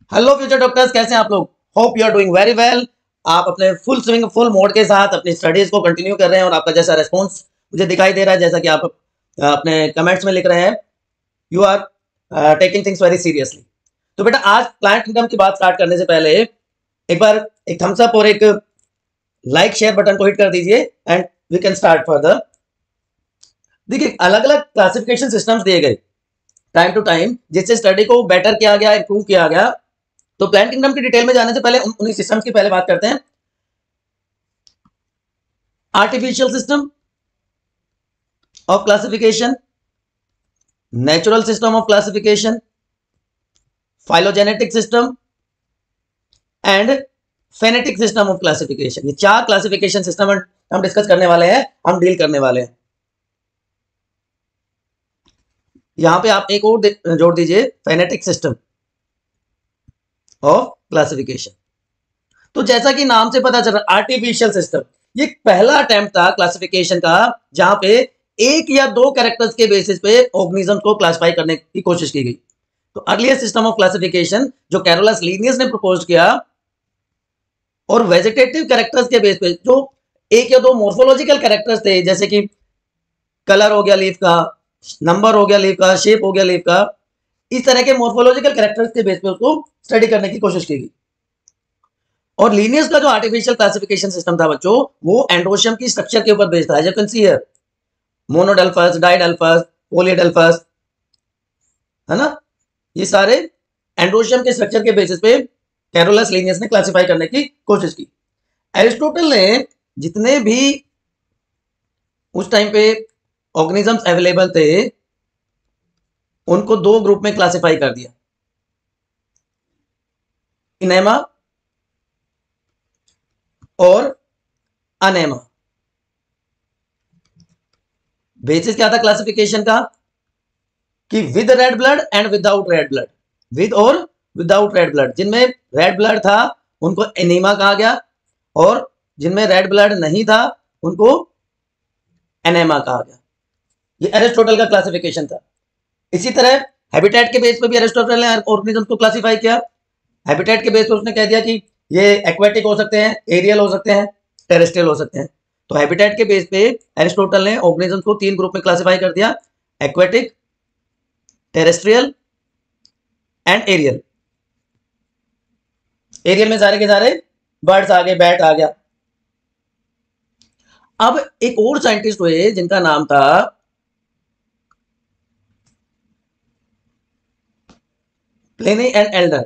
Hello future doctors, कैसे हैं आप लोग? Hope you are doing very well. आप अपने फुल स्विंग फुल मोड के साथ अपनी स्टडीज को कंटिन्यू कर रहे हैं और आपका जैसा रेस्पॉन्स मुझे दिखाई दे रहा है, जैसा कि आप अपने कमेंट्स में लिख रहे हैं, you are taking things very seriously. तो बेटा, आज प्लांट किंगडम की बात स्टार्ट करने से पहले एक बार एक थम्स अप और एक लाइक शेयर बटन को हिट कर दीजिए and we can start further. देखिए, अलग अलग क्लासिफिकेशन सिस्टम्स दिए गए टाइम टू टाइम, जिससे स्टडी को बेटर किया गया, इंप्रूव किया गया। तो प्लांट किंगडम की डिटेल में जाने से पहले उन्हीं सिस्टम्स की पहले बात करते हैं। Artificial system of classification, natural system of classification, phylogenetic system and phenetic system of classification. ये चार क्लासिफिकेशन सिस्टम हम डिस्कस करने वाले हैं, हम डील करने वाले हैं। यहां पे आप एक और जोड़ दीजिए, फेनेटिक सिस्टम ऑफ क्लासिफिकेशन। तो जैसा कि नाम से पता चल रहा है, आर्टिफिशियल सिस्टम ये पहला अटेम्प्ट था क्लासिफिकेशन का, जहां पे एक या दो कैरेक्टर्स के बेसिस पे ऑर्गेनिज्म को क्लासिफाई करने की कोशिश की गई। तो अर्लियर सिस्टम ऑफ क्लासिफिकेशन जो कैरोलस लीनियस ने प्रपोज किया, और वेजिटेटिव कैरेक्टर्स के बेस पे जो एक या दो मॉर्फोलॉजिकल कैरेक्टर्स थे, जैसे कि कलर हो गया लीफ का, नंबर हो गया लीफ का, शेप हो गया लीफ का, इस तरह के मॉर्फोलॉजिकल कैरेक्टर्स के बेस पे उसको स्टडी करने की कोशिश की गई। और लीनियस का जो आर्टिफिशियल क्लासिफिकेशन सिस्टम था बच्चों, वो एंड्रोशियम की स्ट्रक्चर के ऊपर बेस्ड था। As you can see here, monodelphous, diadelphous, polydelphous, है ना, ये सारे एंड्रोशियम के स्ट्रक्चर के बेसिस पे कैरोलस लीनियस ने क्लासिफाई करने की कोशिश की। एरिस्टोटल ने जितने भी उस टाइम पे ऑर्गेनिजम्स अवेलेबल थे, उनको दो ग्रुप में क्लासिफाई कर दिया, इनेमा और अनेमा। बेसिस क्या था क्लासिफिकेशन का? कि with red blood and without red blood, with और विदाउट रेड ब्लड। जिनमें रेड ब्लड था उनको एनीमा कहा गया, और जिनमें रेड ब्लड नहीं था उनको एनेमा कहा गया। ये एरिस्टोटल का क्लासिफिकेशन था। इसी तरह हैबिटेट के बेस पे भी एरिस्टोटल ने ऑर्गेनिज्म को क्लासिफाई किया। हैबिटेट के बेस पे उसने कह दिया कि ये एक्वेटिक हो सकते हैं, एरियल हो सकते हैं, टेरेस्ट्रियल हो सकते हैं। तो हैबिटेट के बेस पे एरिस्टोटल ने ऑर्गेनिज्म को तीन ग्रुप में क्लासिफाई कर दिया, aquatic, terrestrial and aerial. Aerial में सारे के सारे बर्ड्स आ गए, बैट आ गया। अब एक और साइंटिस्ट हुए जिनका नाम था Pliny and Elder.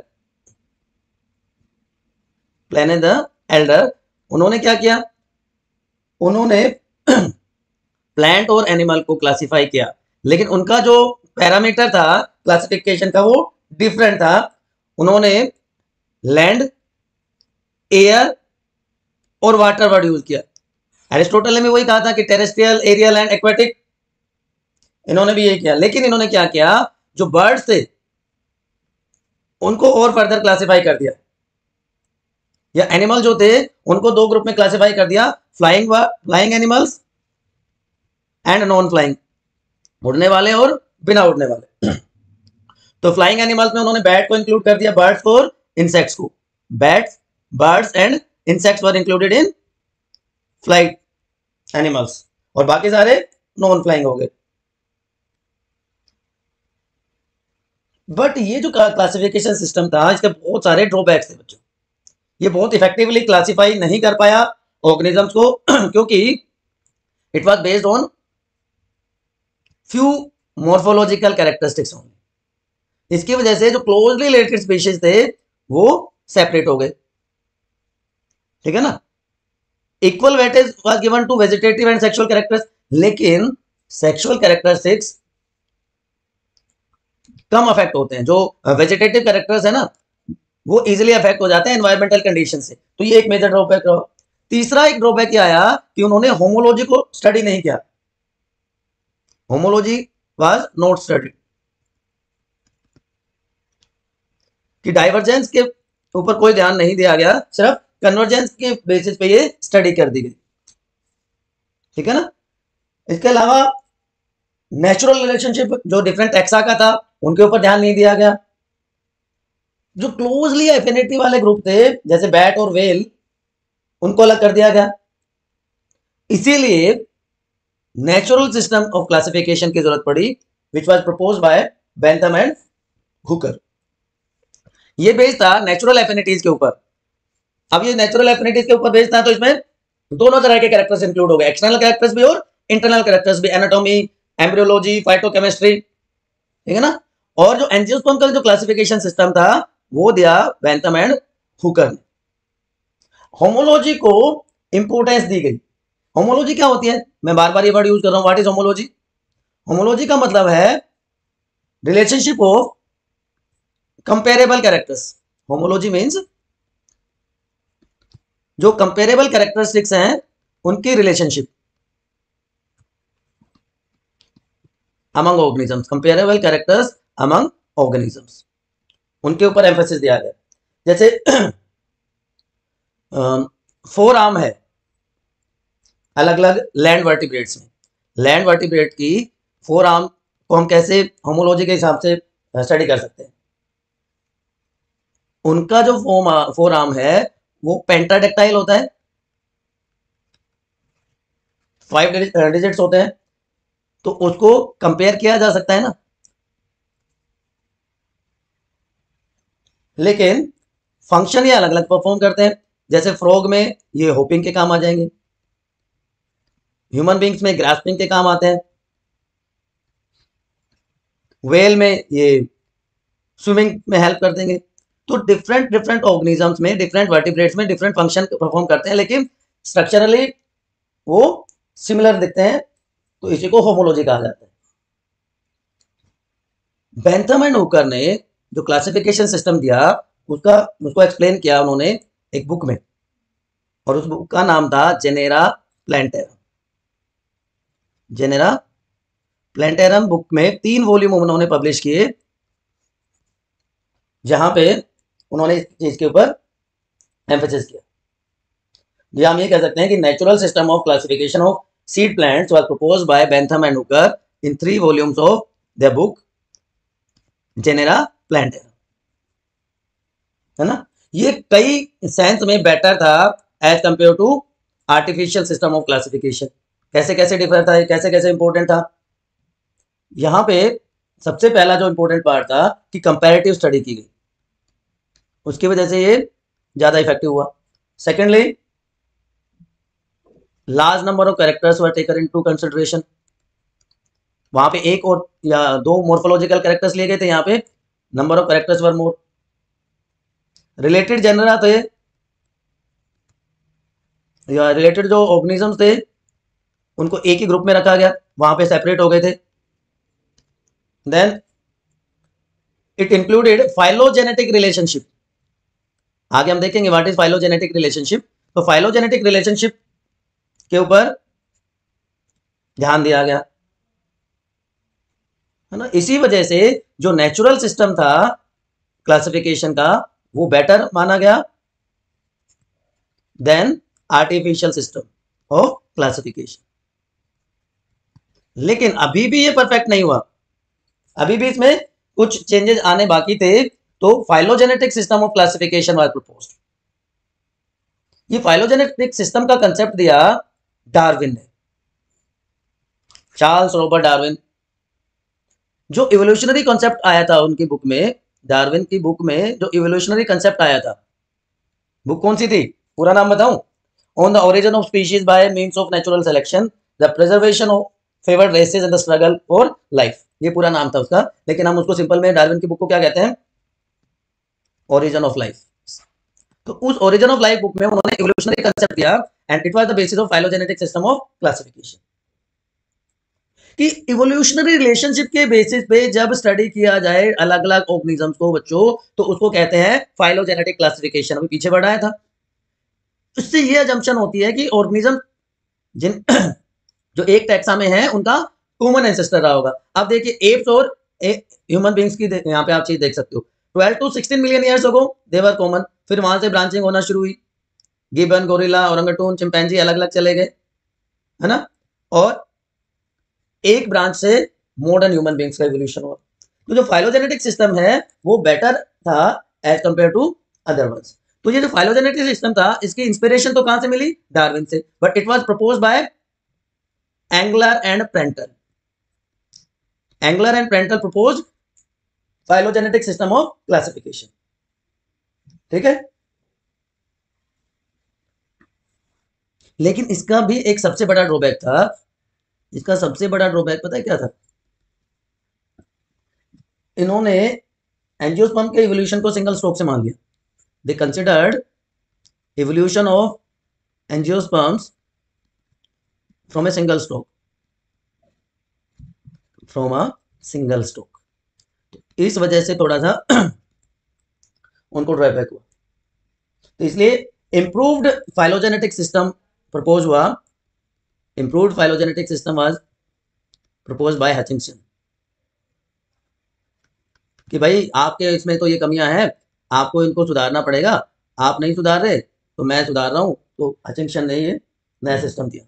Pliny the Elder, उन्होंने क्या किया? उन्होंने प्लांट और एनिमल को क्लासिफाई किया, लेकिन उनका जो पैरामीटर था क्लासिफिकेशन का वो डिफरेंट था। उन्होंने लैंड, एयर और वाटर वर्ड यूज किया। एरिस्टोटल ने भी वही कहा था कि टेरेस्ट्रियल, एरियल एंड एक्वेटिक, इन्होंने भी यही किया। लेकिन इन्होंने क्या किया, जो बर्ड्स थे उनको और फर्दर क्लासिफाई कर दिया, या एनिमल जो थे उनको दो ग्रुप में क्लासिफाई कर दिया, flying animals and non flying, उड़ने वाले और बिना उड़ने वाले। तो फ्लाइंग एनिमल्स में उन्होंने बैट को इंक्लूड कर दिया, बर्ड्स और इंसेक्ट्स को। Bats, birds and insects were included in flight animals, और बाकी सारे नॉन फ्लाइंग हो गए। बट ये जो क्लासिफिकेशन सिस्टम था, इसके बहुत सारे ड्रॉबैक्स थे बच्चों। ये बहुत इफेक्टिवली क्लासिफाई नहीं कर पाया ऑर्गेनिजम्स को क्योंकि it was based on few morphological characteristics only. इसकी वजह से जो क्लोजली रिलेटेड स्पीशीज थे वो सेपरेट हो गए, ठीक है ना। Equal weightage was given to vegetative and sexual characters, लेकिन सेक्सुअल कैरेक्टरिस्टिक्स कम अफेक्ट होते हैं। जो वेजिटेटिव कैरेक्टर्स है ना, वो इजीली अफेक्ट हो जाते हैं एनवायरमेंटल कंडीशन से। तो ये एक मेजर ड्रॉबैक रहा। तीसरा एक ड्रॉबैक ये आया कि उन्होंने होमोलॉजी को स्टडी नहीं किया। होमोलॉजी वाज नॉट स्टडीड, कि डाइवर्जेंस के ऊपर कोई ध्यान नहीं दिया गया, सिर्फ कन्वर्जेंस के बेसिस पे ये स्टडी कर दी गई, ठीक है ना। इसके अलावा नेचुरल रिलेशनशिप जो डिफरेंट एक्सा का था, उनके ऊपर ध्यान नहीं दिया गया। जो क्लोजली एफिनिटी वाले ग्रुप थे जैसे बैट और वेल, उनको अलग कर दिया गया। इसीलिए नेचुरल सिस्टम ऑफ क्लासिफिकेशन की जरूरत पड़ी, which was proposed by Bentham and Hooker. ये बेस्ड था नेचुरल एफिनिटीज के ऊपर। अब ये नेचुरल एफिनिटीज के ऊपर बेस्ड था, तो इसमें दोनों तरह के कैरेक्टर्स इंक्लूड हो गए, एक्सटर्नल कैरेक्टर्स भी और इंटरनल कैरेक्टर्स भी, एनाटॉमी, एम्ब्रियोलॉजी, फाइटोकेमिस्ट्री, ठीक है ना। और जो एंजियोस्पर्म का जो क्लासिफिकेशन सिस्टम था वो दिया बेंथम एंड हुकर ने। होमोलॉजी को इंपोर्टेंस दी गई। होमोलॉजी क्या होती है, मैं बार बार ये वर्ड यूज कर रहा हूं, व्हाट इज होमोलॉजी। होमोलॉजी का मतलब है relationship of comparable characters. Homology means जो कंपेरेबल कैरेक्टरिस्टिक्स हैं उनकी relationship among organisms, comparable characters among organisms, उनके ऊपर एम्फेसिस दिया गया। जैसे फोर आर्म है अलग अलग लैंड वर्टिब्रेट्स में, लैंड वर्टिब्रेट की फोर आर्म को हम कैसे होमोलॉजी के हिसाब से स्टडी कर सकते हैं। उनका जो फोर आर्म है वो पेंटाडेक्टाइल होता है, 5 डिजिट्स होते हैं, तो उसको कंपेयर किया जा सकता है ना। लेकिन फंक्शन ये अलग अलग परफॉर्म करते हैं। जैसे फ्रॉग में ये होपिंग के काम आ जाएंगे, ह्यूमन बींग्स में ग्रास्पिंग के काम आते हैं, वेल में ये स्विमिंग में हेल्प कर देंगे। तो डिफरेंट डिफरेंट ऑर्गेनिजम्स में, डिफरेंट वर्टिब्रेट्स में डिफरेंट फंक्शन परफॉर्म करते हैं, लेकिन स्ट्रक्चरली वो सिमिलर दिखते हैं, तो इसी को होमोलॉजी कहा जाता है। बेंथम एंड हुकर ने जो क्लासिफिकेशन सिस्टम दिया उसका उसको एक्सप्लेन किया उन्होंने एक बुक में, और उस बुक का नाम था Genera Plantarum. Genera Plantarum book में 3 वॉल्यूम उन्होंने पब्लिश किए, जहां पे उन्होंने इस चीज के ऊपर एम्फेसिस किया। या हम ये कह सकते हैं कि natural system of classification of seed plants was proposed by Bentham and Hooker in 3 volumes of the book Genera Plantarum, है ना। ये कई सेंस में बेटर था as compare to artificial system of classification. कैसे कैसे डिफर था, कैसे कैसे इंपॉर्टेंट था। यहां पे सबसे पहला जो इंपॉर्टेंट पार्ट था कि कंपैरेटिव स्टडी की गई, उसकी वजह से ये ज्यादा इफेक्टिव हुआ। Secondly, large number of characters were taken into consideration. वहां पे एक और या 2 मोर्फोलॉजिकल कैरेक्टर्स लिए गए थे, यहाँ पे number of characters were more. Related genera थे या रिलेटेड जो ऑर्गेनिजम्स थे उनको एक ही ग्रुप में रखा गया, वहां पे सेपरेट हो गए थे। Then it included phylogenetic relationship. आगे हम देखेंगे व्हाट इज फाइलोजेनेटिक रिलेशनशिप। तो फाइलोजेनेटिक रिलेशनशिप के ऊपर ध्यान दिया गया, है ना। इसी वजह से जो नेचुरल सिस्टम था क्लासिफिकेशन का वो बेटर माना गया then artificial system of classification. लेकिन अभी भी ये परफेक्ट नहीं हुआ, अभी भी इसमें कुछ चेंजेस आने बाकी थे। तो phylogenetic system of classification was proposed. ये फाइलोजेनेटिक सिस्टम का कंसेप्ट दिया डार्विन ने, चार्ल्स रॉबर्ट डार्विन। जो इवोल्यूशनरी कॉन्सेप्ट आया था उनकी बुक में, डार्विन की बुक में जो इवोल्यूशनरी कंसेप्ट आया था, बुक कौन सी थी, पूरा नाम बताऊं, on the origin of species by means of natural selection, the preservation of favoured races and the struggle for life. ये पूरा नाम था उसका, लेकिन हम उसको सिंपल में डार्विन की बुक को क्या कहते हैं, ओरिजिन ऑफ लाइफ। तो उस ओरिजिन ऑफ लाइफ बुक में उन्होंने इवोल्यूशनरी कंसेप्ट दिया and it was the basis of phylogenetic system of classification. कि इवोल्यूशनरी रिलेशनशिप के बेसिस पे जब स्टडी किया जाए अलग अलग ऑर्गेनिजम्स को बच्चों, तो उसको कहते हैं फाइलोजेनेटिक क्लासिफिकेशन। अभी पीछे बढ़ाया था। इससे ये अजम्पशन होती है कि ऑर्गेनिज्म जिन जो एक टैक्सा में है उनका कॉमन एंसेस्टर रहा होगा। अब देखिए एप्स और ह्यूमन बींग्स की यहाँ पे आप चीज देख सकते हो, 12 to 16 million years ago they were common. फिर वहां से ब्रांचिंग होना शुरू हुई, गिबन, गोरिल्ला, ओरंगटून, चिंपैंजी अलग अलग चले गए, है ना। और एक ब्रांच से मॉडर्न ह्यूमन बींग्स का इवोल्यूशन हुआ। तो जो फाइलोजेनेटिक सिस्टम है वो बेटर था as compare to other ones. तो ये जो फाइलोजेनेटिक सिस्टम था, इसकी इंस्पिरेशन तो कहां से मिली? डार्विन से, but it was proposed by Engler and Prantl. Engler and Prantl propose phylogenetic system of classification. ठीक है, लेकिन इसका भी एक सबसे बड़ा ड्रॉबैक था। इसका सबसे बड़ा ड्रॉबैक पता है क्या था? इन्होंने एंजियोस्पर्म के इवोल्यूशन को सिंगल स्ट्रोक से मान लिया। They considered evolution of angiosperms from a single stroke, from a single stroke. इस वजह से थोड़ा सा उनको ड्रॉबैक हुआ। तो इसलिए इंप्रूव्ड फाइलोजेनेटिक सिस्टम प्रपोज हुआ। Improved phylogenetic system was propose by Hutchinson कि भाई आपके इसमें तो ये कमियां हैं, आपको इनको सुधारना पड़ेगा, आप नहीं सुधार रहे तो मैं सुधार रहा हूं। तो हचिंसन ने ये नया सिस्टम दिया।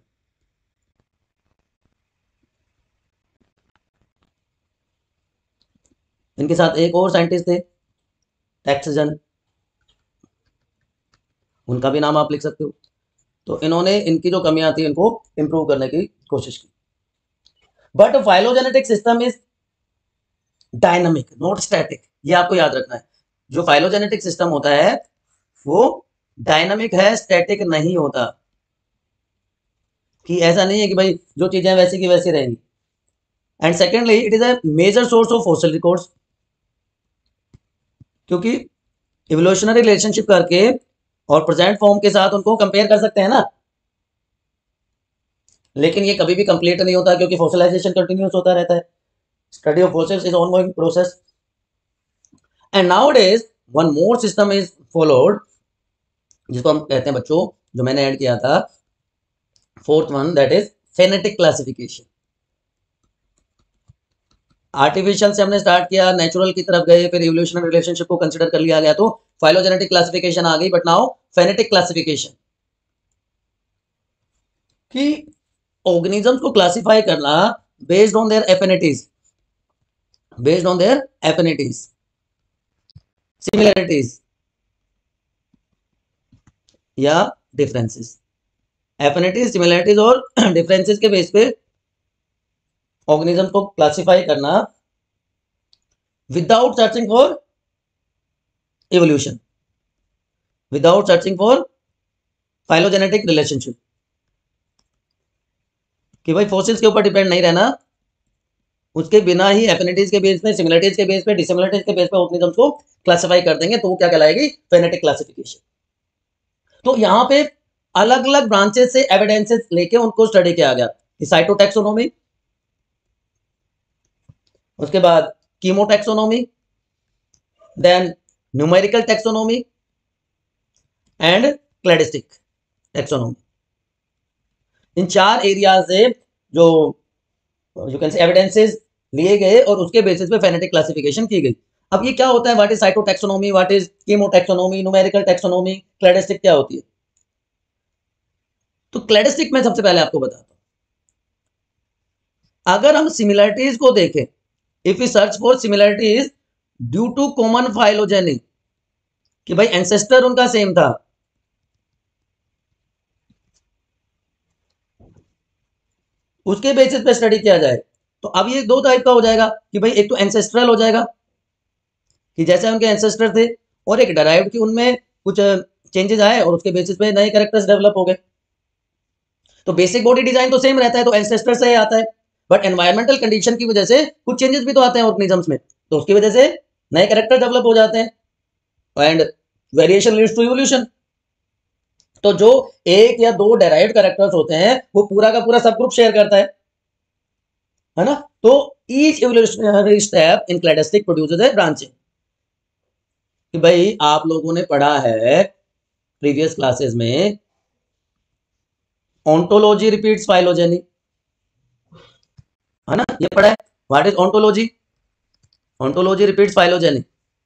इनके साथ एक और साइंटिस्ट थे, टैक्सजन, उनका भी नाम आप लिख सकते हो। तो इन्होंने इनकी जो कमियां थी इनको इंप्रूव करने की कोशिश की। But phylogenetic system is dynamic not static, ये आपको याद रखना है। जो फाइलोजेनेटिक सिस्टम होता है वो डायनामिक है, स्टैटिक नहीं होता। कि ऐसा नहीं है कि भाई जो चीजें वैसी की वैसी रहेंगी। And secondly it is a major source of fossil records, क्योंकि इवोल्यूशनरी रिलेशनशिप करके और प्रेजेंट फॉर्म के साथ उनको कंपेयर कर सकते हैं ना। लेकिन ये कभी भी कंप्लीट नहीं होता, क्योंकि फॉसिलाइजेशन कंटिन्यूस होता रहता है। Study of fossils is ongoing process. And nowadays one more system is followed, जिसको हम कहते हैं बच्चों, जो मैंने ऐड किया था, fourth one, that is phenetic classification. Artificial से हमने स्टार्ट किया, नेचुरल की तरफ गए, फिर इवोल्यूशनरी रिलेशनशिप को कंसीडर कर लिया गया तो फाइलोजेनेटिक क्लासिफिकेशन आ गई। बट नाउ फेनेटिक क्लासिफिकेशन, कि ऑर्गेनिजम्स को क्लासिफाई करना based on their affinities, based on their affinities, similarities या डिफरेंसेस। एफिनिटीज, सिमिलरिटीज और डिफरेंसेस के बेस पे ऑर्गेनिज्म को क्लासिफाई करना without searching for evolution, without searching for phylogenetic relationship. कि भाई फोसिल्स के ऊपर डिपेंड नहीं रहना, उसके बिना ही एफिनिटीज के बेस पे, सिमिलरिटीज के बेस पे, डिसिमिलरिटीज के बेस पे ऑर्गेनिज्म को क्लासिफाई कर देंगे, तो वो क्या कहलाएगी? Phenetic classification. तो यहां पे अलग अलग ब्रांचेस से एविडेंसेस लेके उनको स्टडी किया गया। साइटोटैक्सोनॉमी, उसके बाद chemotaxonomy, then numerical taxonomy and cladistic taxonomy. इन चार एरिया से जो यू कैन से एविडेंसेस लिए गए और उसके बेसिस पे फेनेटिक क्लासिफिकेशन की गई। अब ये क्या होता है? What is cytotaxonomy, what is chemotaxonomy, numerical taxonomy, cladistic क्या होती है? तो क्लैडिस्टिक में सबसे पहले आपको बताता हूं। अगर हम सिमिलरिटीज को देखें, if you search for similarities due to common phylogeny, कि भाई एंसेस्टर उनका सेम था, उसके बेसिस पे स्टडी किया जाए, तो अब ये दो टाइप का हो जाएगा कि भाई एक तो एंसेस्ट्रल हो जाएगा कि जैसे उनके एंसेस्टर थे, और एक डराइव्ड कि उनमें कुछ चेंजेस आए और उसके बेसिस पे नए कैरेक्टर्स डेवलप हो गए। तो बेसिक बॉडी डिजाइन तो सेम रहता है, तो एंसेस्टर से आता है, बट एनवायरमेंटल कंडीशन की वजह से कुछ चेंजेस भी तो आते हैं ऑर्गेनिजम्स में, तो उसकी वजह से नए कैरेक्टर डेवलप हो जाते हैं and variation leads to evolution. तो जो एक या दो डेराइव्ड कैरेक्टर्स होते हैं वो पूरा का पूरा सब ग्रुप शेयर करता है ना। तो each evolutionary step in cladistic produces a branching. कि भाई आप लोगों ने पढ़ा है प्रीवियस क्लासेस में, ओंटोलॉजी रिपीट्स फाइलोजेनी, है ना, ये पढ़ा है। What is ontology? Ontology repeats phylogeny.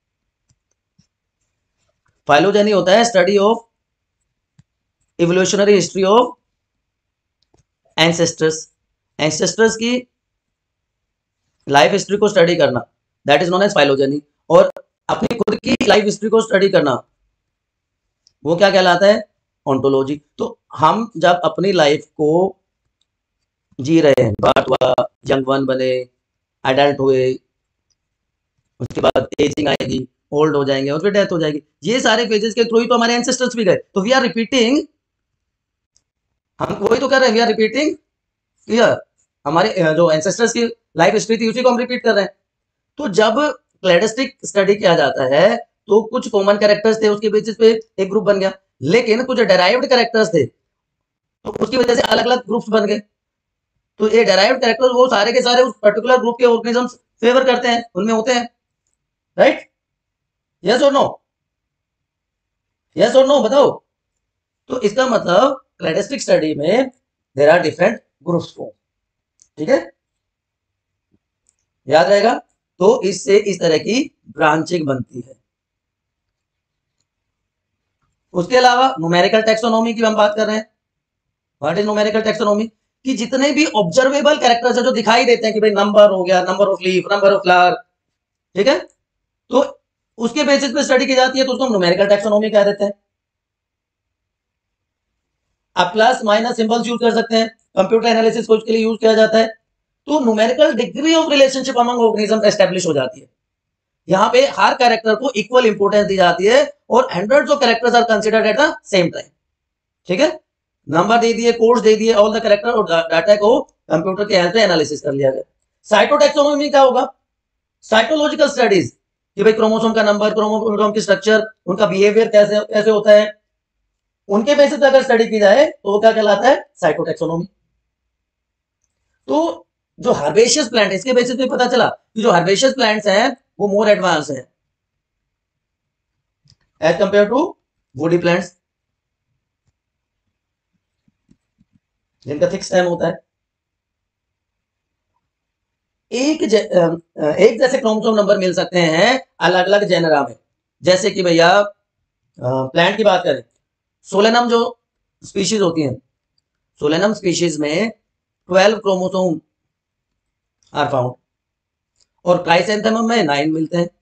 Phylogeny होता है study of evolutionary history of ancestors, ancestors की लाइफ हिस्ट्री को स्टडी करना, that is known as phylogeny. और अपनी खुद की लाइफ हिस्ट्री को स्टडी करना, वो क्या कहलाता है? ऑन्टोलॉजी। तो हम जब अपनी लाइफ को जी रहे हैं, बर्थ हुआ, यंग वन बने, एडल्ट हुए, उसके बाद एजिंग आएगी, ओल्ड हो जाएंगे और फिर डेथ हो जाएगी, ये सारे फेजेस के थ्रू ही तो हमारे एंसेस्टर्स भी गए। तो वी आर रिपीटिंग, हम वही तो कर रहे हैं, वी आर रिपीटिंग क्लियर, हमारे जो एंसेस्टर्स की लाइफ हिस्ट्री थी उसी को हम रिपीट कर रहे हैं। तो जब क्लैडिस्टिक स्टडी किया जाता है तो कुछ कॉमन कैरेक्टर्स थे, उसके बेसिस पे एक ग्रुप बन गया, लेकिन कुछ डेराइव्ड कैरेक्टर्स थे तो उसकी वजह से अलग अलग ग्रुप्स बन गए। तो ये डेराइव्ड कैरेक्टर्स वो सारे के सारे उस पर्टिकुलर ग्रुप के ऑर्गेनिजम्स फेवर करते हैं, उनमें होते हैं, राइट? यस और नो? यस और नो बताओ। तो इसका मतलब क्लैडिस्टिक स्टडी में there are different groups form, ठीक है, याद रहेगा। तो इससे इस तरह की ब्रांचिंग बनती है। उसके अलावा न्यूमेरिकल टैक्सोनॉमी की हम बात कर रहे हैं। What is numerical taxonomy? कि जितने भी ऑब्जर्वेबल कैरेक्टर्स है जो दिखाई देते हैं, कि भाई नंबर हो गया, number of leaf, number of flower, ठीक है, तो उसके बेसिस पे स्टडी की जाती है, तो उसको हम न्यूमेरिकल टैक्सोनॉमी कह देते हैं। आप प्लस माइनस सिंबल्स यूज कर सकते हैं, कंप्यूटर एनालिसिस को उसके लिए यूज किया जाता है। तो numerical degree of relationship among organism establish हो जाती है। यहाँ पे हर कैरेक्टर को इक्वल इंपोर्टेंस दी जाती है और hundreds of characters are considered at the same time, ठीक है। नंबर दे दिए, कोड्स दे दिए, ऑल द कैरेक्टर और डाटा को कंप्यूटर के हेल्प से एनालिसिस कर लिया गया। साइटोटैक्सोनॉमी क्या होगा? साइकोलॉजिकल स्टडीज, कि भाई क्रोमोसोम का नंबर, क्रोमोसोम की स्ट्रक्चर, उनका बिहेवियर कैसे कैसे होता है, उनके बेसिस पे अगर स्टडी की जाए तो वो क्या कहलाता है? साइटोटैक्सोनॉमी। तो जो हर्बेशियस प्लांट है, इसके बेसिस पे पता चला कि जो हर्बेशियस प्लांट्स हैं वो मोर एडवांस है as compare to woody plants, जिनका थिक स्टेम होता है। एक जैसे क्रोमोसोम नंबर मिल सकते हैं अलग अलग जेनरा में। जैसे कि भैया प्लांट की बात करें, सोलेनम जो स्पीशीज होती हैं, सोलेनम स्पीशीज में 12 क्रोमोसोम आर फाउंड और क्राइसेंथेमम में 9 मिलते हैं।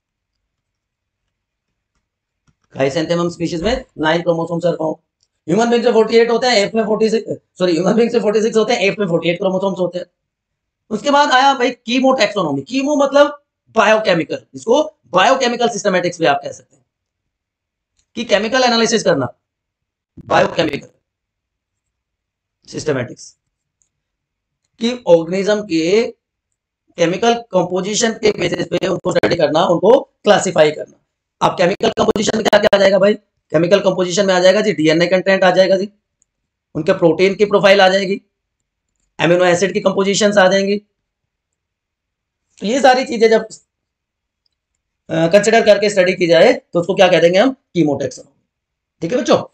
क्राइसेंथेमम स्पीशीज में 9 chromosomes are found. Human being से 48 होते हैं, एफ में 46, सॉरी ह्यूमन बीइंग से 46 होते हैं, एफ में 48 क्रोमोसोम्स होते हैं। उसके बाद आया भाई कीमो टैक्सोनॉमी। कीमो मतलब बायोकेमिकल, इसको बायोकेमिकल सिस्टमैटिक्स भी आप कह सकते हैं, कि केमिकल एनालिसिस करना, बायोकेमिकल सिस्टमैटिक्स, कि ऑर्गेनिज्म के केमिकल कंपोजिशन के बेसिस पे उनको स्टडी करना, उनको क्लासिफाई करना। अब केमिकल कंपोजिशन में क्या क्या आ जाएगा भाई? केमिकल कंपोजिशन में आ जाएगा जी डीएनए कंटेंट आ जाएगा जी, उनके प्रोटीन की प्रोफाइल आ जाएगी, एमिनो एसिड की कंपोजिशन आ जाएंगी। तो ये सारी चीजें जब कंसिडर करके स्टडी की जाए तो उसको क्या कह देंगे हम? कीमोटैक्सोनॉमी, ठीक है बच्चों।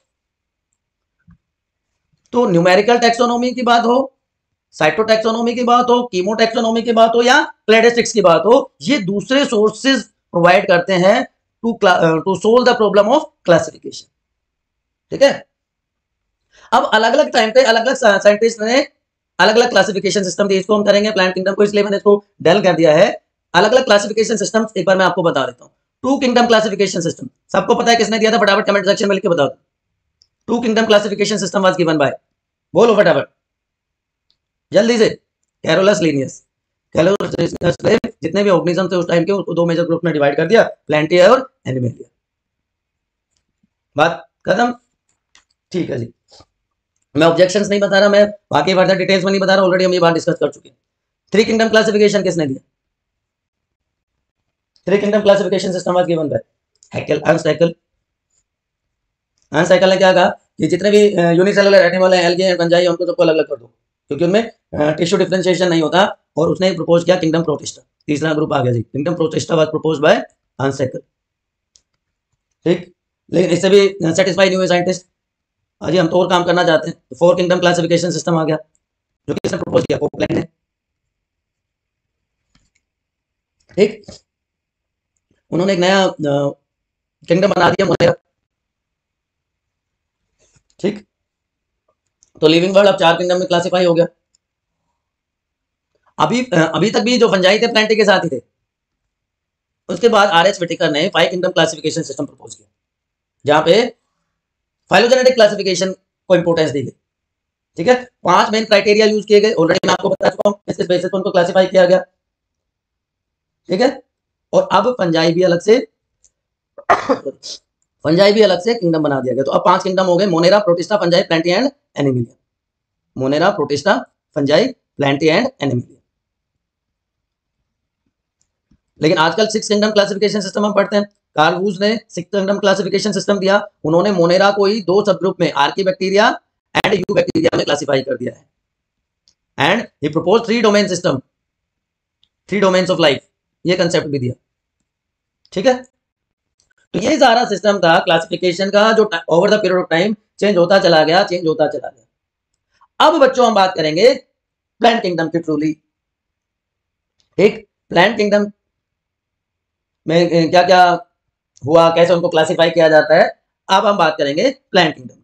तो न्यूमेरिकल टैक्सोनॉमी की बात हो, साइटोटैक्सोनॉमी की बात हो, कीमोटैक्सोनॉमी की बात हो या क्लैडिस्टिक्स की बात हो, ये दूसरे सोर्सेज प्रोवाइड करते हैं to solve the problem of classification, ठीक है। अब अलग अलग टाइम पे अलग अलग साइंटिस्ट ने अलग अलग क्लासिफिकेशन सिस्टम दिए। इसको हम करेंगे प्लांट किंगडम को, इसलिए मैंने इसको डेल कर दिया है। अलग अलग क्लासिफिकेशन सिस्टम एक बार मैं आपको बता देता हूँ। टू किंगडम क्लासिफिकेशन सिस्टम सबको पता है किसने दिया था? फटाफट कमेंट सेक्शन में लिख के बता दो। Two kingdom classification system was given by, बोलो फटाफट जल्दी से। Carolus Linnaeus. कैरोलस लीनियस ने जितने भी ऑर्गेनिज्म थे उस टाइम के, उसको दो मेजर ग्रुप में डिवाइड कर दिया, प्लांटिया और एनिमेलिया। बात खत्म, ठीक है जी। मैं ऑब्जेक्शंस नहीं बता रहा, मैं बाकी फर्दर डिटेल्स में नहीं बता रहा, ऑलरेडी हम ये बात डिस्कस कर चुके हैं। थ्री किंगडम क्लासिफिकेशन किसने दिया? Three kingdom classification system was given by Haeckel, Ernst Haeckel. Ernst Haeckel ने क्या कहा कि जितने भी यूनिसेलुलर एनिमल हैं, एल्गे हैं, फंजाई, उनको सबको अलग अलग कर दो, क्योंकि उनमें टिश्यू डिफरेंशिएशन नहीं होता। और उसने प्रपोज किया किंगडम प्रोटिस्टा। तीसरा ग्रुप आ गया जी, kingdom Protista was proposed by Ernst Haeckel, ठीक। लेकिन इससे भी सेटिस्फाई नहीं हुए साइंटिस्ट। अजी हम तो और काम करना चाहते हैं, तो फोर किंगडम क्लासिफिकेशन सिस्टम आ गया, जो किसने प्रपोज किया? कोपलैंड ने, ठीक। उन्होंने एक नया किंगडम बना दिया, मोनेरा, ठीक। तो लिविंग वर्ल्ड अब 4 किंगडम में क्लासिफाई हो गया। अभी तक भी जो फंजाई थे प्लांटी के साथ ही थे, उसके बाद आर.एच. व्हिटेकर ने 5 किंगडम क्लासिफिकेशन सिस्टम प्रपोज किया, जहां पे फाइलोजेनेटिक क्लासिफिकेशन को इंपोर्टेंस दी गई। ठीक है, 5 मेन क्राइटेरिया यूज किए गए, ऑलरेडी मैं आपको बता चुका हूं किस बेसिस पर उनको क्लासिफाई किया गया। ठीक है, और अब फंजाई भी अलग से किंगडम बना दिया गया। तो अब 5 किंगडम हो गए, Monera, Protista, fungi, Plantae and Animalia. Monera, Protista, fungi, Plantae and Animalia. लेकिन आजकल 6 किंगडम क्लासिफिकेशन सिस्टम हम पढ़ते हैं। कार्ल वूज ने 6 किंगडम क्लासिफिकेशन सिस्टम दिया। उन्होंने मोनेरा को ही 2 सब ग्रुप में, archaebacteria and eubacteria में क्लासिफाई कर दिया है। And he propose 3 domain system, 3 domains of life, ये कंसेप्ट भी दिया। ठीक है, तो ये सारा सिस्टम था क्लासिफिकेशन का, जो over the period of time change होता चला गया। अब बच्चों हम बात करेंगे प्लांट किंगडम की ट्रूली। ठीक, प्लांट किंगडम में क्या क्या हुआ, कैसे उनको क्लासिफाई किया जाता है, अब हम बात करेंगे प्लांट किंगडम।